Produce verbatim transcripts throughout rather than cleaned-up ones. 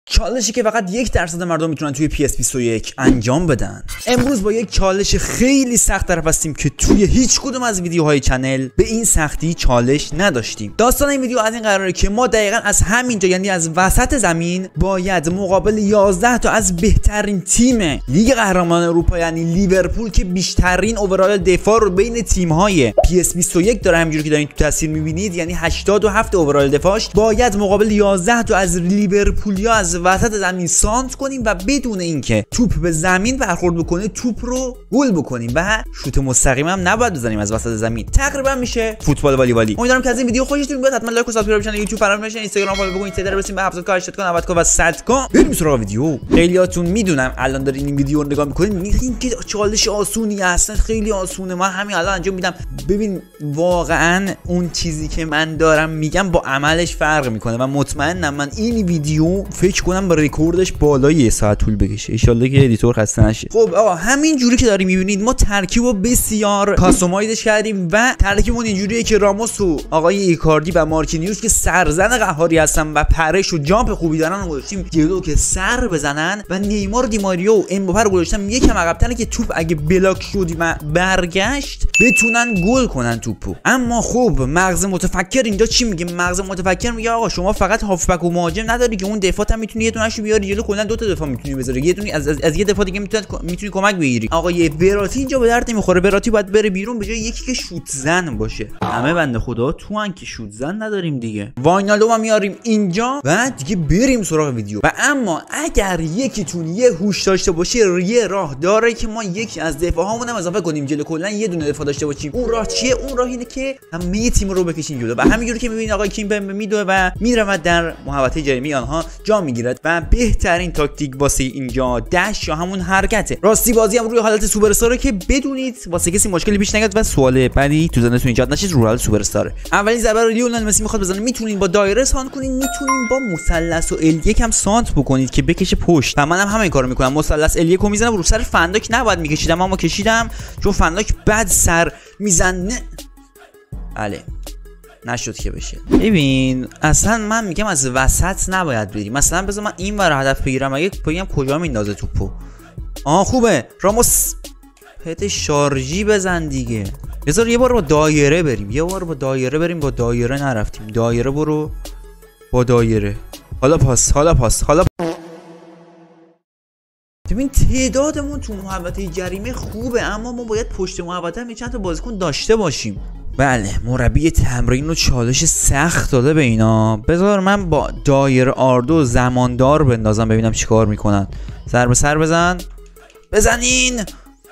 چالشی که فقط یک درصد مردم میتونن توی پی اس بیست و یک انجام بدن. امروز با یک چالش خیلی سخت طرف هستیم که توی هیچ کدوم از ویدیوهای چنل به این سختی چالش نداشتیم. داستان این ویدیو از این قراره که ما دقیقاً از همینجا، یعنی از وسط زمین، باید مقابل یازده تا از بهترین تیم لیگ قهرمانان اروپا یعنی لیورپول که بیشترین اوورال دفاع رو بین تیم‌های پی اس بیست و یک داره، همینجوری که دارین تو تصویر می‌بینید، یعنی هشتاد و هفت اوورال دفاعش، باید مقابل یازده تا از لیورپولیا از وسط زمین سانت کنیم و بدون اینکه توپ به زمین برخورد بکنه توپ رو گل بکنیم و شوت مستقیم هم نباید بزنیم از وسط زمین. تقریبا میشه فوتبال والیبالی. امیدوارم که از این ویدیو خوشتون بیاد. حتما لایک و سابسکرایب چنل یوتیوب فراموش نکنید. اینستاگرام فالو بکنید تا برسیم به هفتاد تا هشتاد تا نود تا و صد تا. بریم سراغ ویدیو. خیلیاتون میدونم الان دارین این ویدیو رو نگاه میکنید میگین که چالش آسونی هستن، خیلی آسونه، من همین الان انجام میدم. ببین واقعا اون چیزی که من دارم میگم با عملش فرق میکنه و مطمئنم من این ویدیو فکر کنم با رکوردش بالای یه ساعت طول بکشه. ان شاءالله که ادیتور خسته نشه. خب آقا همین جوری که داریم میبینید ما ترکیبو بسیار کاستومایزش کردیم و ترکیبمون اینجوریه که راموس و آقای ایکاردی و مارکینیوس که سرزن قهاری هستن و پرش و جامپ خوبی دارن گذاشتیم جلو که سر بزنن و نیمار، دیماریو و امباپه رو گذاشتم یکم عقب‌تر که توپ اگه بلاک شد و برگشت بتونن گل کنن توپو. اما خب مغز متفکر اینجا چی میگه؟ مغز متفکر میگه آقا شما فقط هافبک و مهاجم نداری که اون دفاعت هم میتونی یه دونهشو بیاری جلو، کلا دو تا دفاع میتونی بذاری، یه دونی از, از, از یه دفاع دیگه میتونی میتونی کمک بگیری. آقا یه وراتی اینجا به درد نمیخوره. وراتی باید بره بیرون به جای یکی که شوت زن باشه. همه بنده خدا تو ان که شوت زن نداریم دیگه. واینالدو هم میاریم اینجا و دیگه بریم سراغ ویدیو. و اما اگر یکیتون یه هوش داشته باشه یه راه داره که ما یکی از دفاعامون هم اضافه کنیم جلو، کلا یه دونه دفاع داشته باشیم. اون راه چیه؟ اون راه اینه که همه تیم رو بکشیم جلو و همینجوری که میبینید آقا کیمپمبه میدوه و میرود در محوطه جریمه آنها جا میگیرد و بهترین تاکتیک واسه اینجا دش یا همون حرکته. راستی بازی هم روی حالت سوپر استاره که بدونید واسه کسی مشکلی پیش نیاد و سوال بعدی تو ذهنتون ایجاد نشه، روی حالت سوپر استاره. اولین ضربه رو لیونل مسی میخواد بزنه، میتونین با دایره سانت کنین، میتونین با مثلث و ال یکم سانت بکنید که بکشه پشت. و منم هم همین کارو میکنم. مثلث ال یک رو میزنم رو سر فنداک، نباید میکشیدم اما کشیدم چون فنداک بد سر میزنه. بله نشد که بشه. ببین اصلا من میگم از وسط نباید بریم. مثلا بذار من این ور هدف بگیرم، اگه بگم کجا میندازه توپو. آه خوبه راموس، پت شارژی بزن دیگه. بذار یه بار با دایره بریم، یه بار با دایره بریم. با دایره نرفتیم، دایره برو با دایره. حالا پاس، حالا پاس، حالا ببین تعدادمون تو محوطه جریمه خوبه اما ما باید پشت محوطه هم چند تا بازیکن داشته باشیم. بله مربی تمرین و چالش سخت داده به اینا. بذار من با دایر آردو زماندار بندازم ببینم چیکار میکنن. سر به سر بزن، بزنین.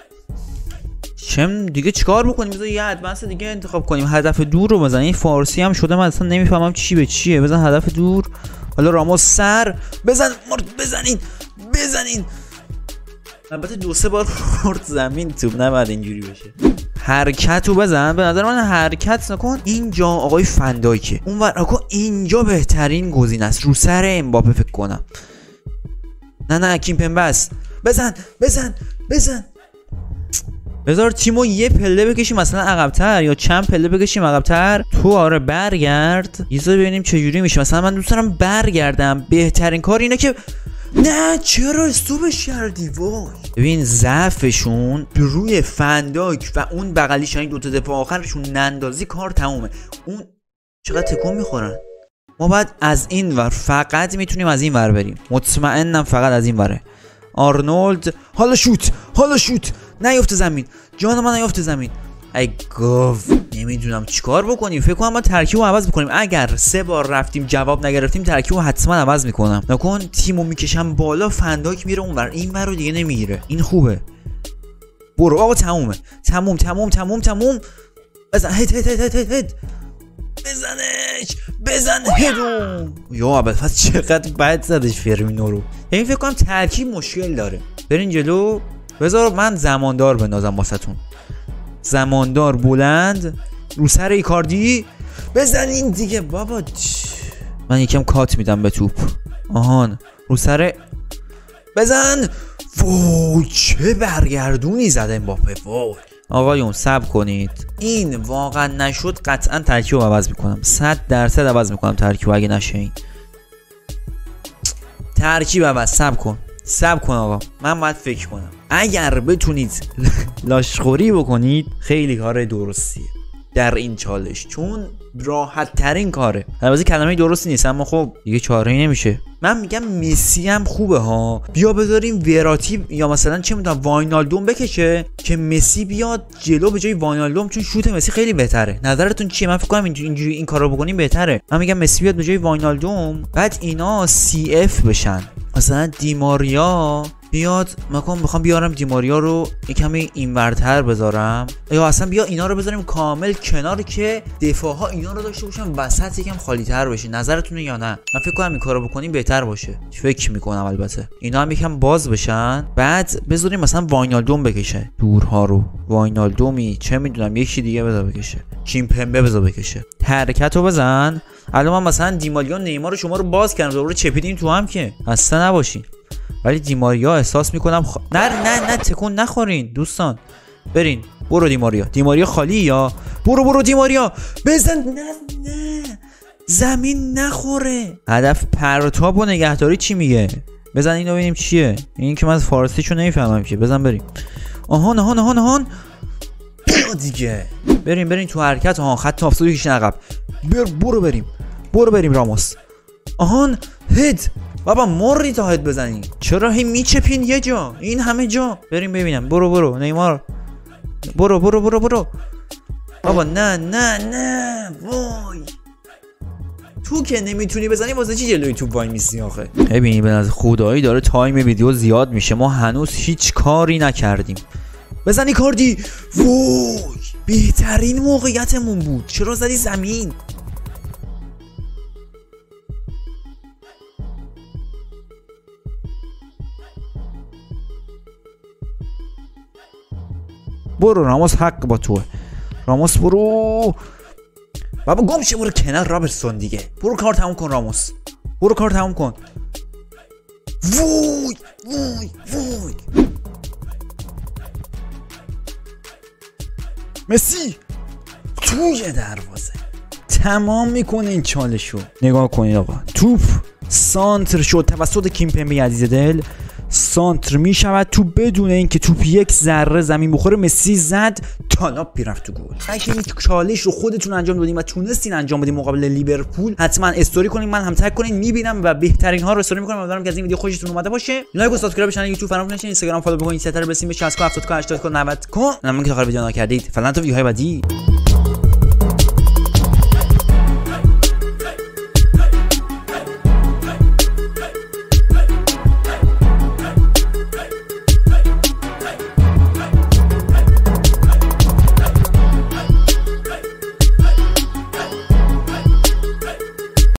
چم دیگه چیکار بکنیم؟ بذار یه ادوانس دیگه انتخاب کنیم. هدف دور رو بزن. این فارسی هم شده من اصلا نمیفهمم چی به چیه. بزن هدف دور. حالا راموس سر بزن، مرد بزنین بزنین. البته دو سه بار خورد زمین توپ، نباید اینجوری بشه. حرکت رو بزن. به نظر من حرکت نکن. اینجا آقای فندایکه، اونور آقا اینجا بهترین گزینه است. رو سر امباپه فکر کنم. نه نه کیمپمبه است. بزن بزن بزن. بذار تیمو یه پله بکشیم مثلا عقب‌تر یا چند پله بکشیم عقب‌تر. تو آره برگرد. یه ذره ببینیم چه جوری میشه. مثلا من دوست دارم برگردم. بهترین کار اینه که نه چرا استوبش کردی؟ وای ببین ضعفشون روی فنداک و اون بغلیش، این دو تا دفاع آخرشون نندازی کار تمومه. اون چقدر تکون میخورن. ما باید از این ور، فقط میتونیم از این ور بریم. مطمئنم فقط از این وره. آرنولد حالا شوت، حالا شوت. نیفته زمین، جان من نیفته زمین. ای گاو نمیدونم چیکار بکنیم. فکر کنم ما ترکیبو عوض بکنیم. اگر سه بار رفتیم جواب نگرفتیم ترکیبو حتما عوض میکنم. نکن تیمو میکشم بالا، فنداک میره اونور، اینور رو دیگه نمیگیره. این خوبه. برو آقا تمومه. تموم تموم تموم تموم. بزن هد هد هد هد هد. بزنش بزن هدو. یا اول پس چقدر بد زدش فرمینو رو. این فکر کنم ترکیب مشکل داره. برین جلو. بذار من زماندار بندازم واسهتون. زماندار بلند رو سر ایکاردی. بزنین دیگه بابا. من یکم کات میدم به توپ. آهان رو سر بزن. وای چه برگردونی زده امباپه. وای آقایون صبر کنید. این واقعا نشد قطعا ترکیب عوض میکنم. صد درصد عوض میکنم ترکیب اگه نشه. این ترکیب عوض. صبر کن صبر کن آقا، من باید فکر کنم. اگر بتونید لاشخوری بکنید خیلی کار درستیه در این چالش، چون راحت ترین کاره. البته کلمه درستی نیست اما خب دیگه چاره‌ای نمیشه. من میگم مسی هم خوبه ها، بیا بذاریم وراتی یا مثلا چه میدونم واینالدوم بکشه که مسی بیاد جلو به جای واینالدوم، چون شوت مسی خیلی بهتره. نظرتون چیه؟ من فکر کنم اینجوری این کارو بکنیم بهتره. من میگم مسی بیاد به جای واینالدوم، بعد اینا سی اف بشن. مثلا دیماریا بیاد، من میخوام بیارم دیماریا رو یه کمی اینورتر بذارم، یا اصلا بیا اینا رو بذاریم کامل کنار که دفاعها اینا رو داشته باشن، وسط یکم خالی تر بشه. نظرتونه یا نه؟ من فکر کنم این کارو بکنیم بهتر باشه. فکر میکنم البته اینا هم یکم باز بشن، بعد بذاریم مثلا واینالدوم بکشه دورها رو. واینالدومی چه میدونم یکی دیگه بذار بکشه، کیمپمبه بذار بکشه، حرکتو بزن. الان من مثلا دیماریا نیمار رو شما رو باز کردم، دوباره چپیدیم تو هم که اصلا نباشین. ولی دیماریا احساس میکنم خ... نه نه نه تکون نخورین دوستان، برین. برو دیماریا، دیماریا خالی یا برو برو دیماریا بزن. نه نه زمین نخوره. هدف پرتاب و نگهداری چی میگه؟ بزن اینو ببینیم چیه. این که من فارسیشو نمیفهمم که. بزن بریم. آهان آهان آهان آهان بیا دیگه. بریم بریم تو حرکت. آهان خط آفساید کشین عقب. بر برو بریم برو بریم راموس. آهان هد. بابا مری تا هد بزنی، چرا هی میچپین یه جا این همه جا؟ بریم ببینم. برو برو نیمار، برو برو برو برو. بابا نه نه نه وای، تو که نمیتونی بزنی واسه چی جلوی توپ وای میسی آخه؟ ببین به نظر خدایی داره تایم ویدیو زیاد میشه، ما هنوز هیچ کاری نکردیم. بزنی کاردی. وای بهترین موقعیتمون بود، چرا زدی زمین؟ برو راموس، حق با توه راموس. برو بابا گم شه، برو کنار رابرتسون دیگه. برو کار تموم کن راموس، برو کار تموم کن. وای وای وای مسی توی دروازه تمام میکنه این چالشو. نگاه کنید آقا، توپ سانتر شد توسط کیمپمبه عزیز دل. سانتر می شود تو بدون اینکه توپ یک ذره زمین بخوره. مسی زد، تالاپی رفت تو گل. اگه این چالش رو خودتون انجام دادین و تونستین انجام بدین مقابل لیورپول، حتما استوری کنین، من هم تگ کنین، میبینم و بهترین ها رو استوری میکنم. امیدوارم که از این ویدیو خوشتون اومده باشه. لایک و سابسکرایب چنل یوتیوب فراموش نکنین. اینستاگرام فالو بکنین، ستاره برسیم به شصت هفتاد هشتاد نود کن. من که تا آخر ویدیو نکردید. فعلا تا ویدیوهای بعدی.